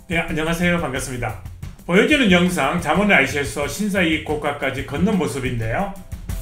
네, 안녕하세요. 반갑습니다. 보여주는 영상 잠원 IC에서 신사이 고가까지 걷는 모습인데요.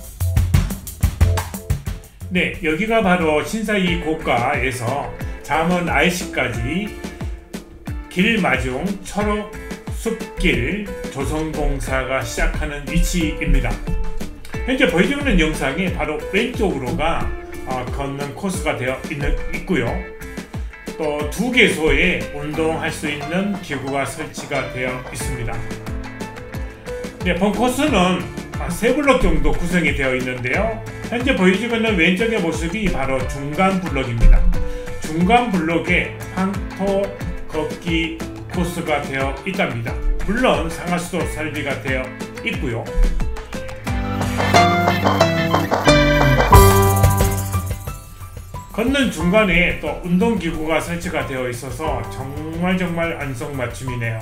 네, 여기가 바로 신사이 고가에서 잠원 IC까지 길마중 초록 숲길 조성공사가 시작하는 위치입니다. 현재 보여주는 영상이 바로 왼쪽으로가 걷는 코스가 되어 있고요. 또 2개소에 운동할 수 있는 기구가 설치가 되어 있습니다. 네, 본 코스는 3블록 정도 구성이 되어 있는데요. 현재 보여지고 있는 왼쪽의 모습이 바로 중간 블록입니다. 중간 블록에 황토 걷기 코스가 되어 있답니다. 물론 상하수도 설비가 되어 있고요. 걷는 중간에 또 운동기구가 설치가 되어 있어서 정말 안성맞춤이네요.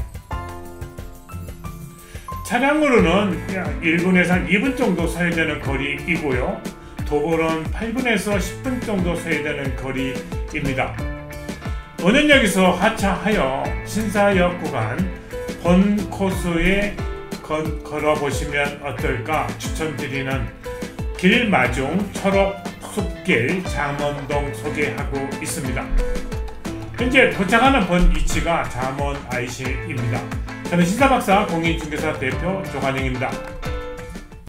차량으로는 1분에서 한 2분 정도 서야 되는 거리이고요. 도보는 8분에서 10분 정도 서야 되는 거리입니다. 원현역에서 하차하여 신사역 구간 본 코스에 걸어보시면 어떨까 추천드리는 길마중 초록 숲길 잠원동 소개하고 있습니다. 현재 도착하는 본 위치가 잠원 IC입니다. 저는 신사박사 공인중개사 대표 조관영입니다.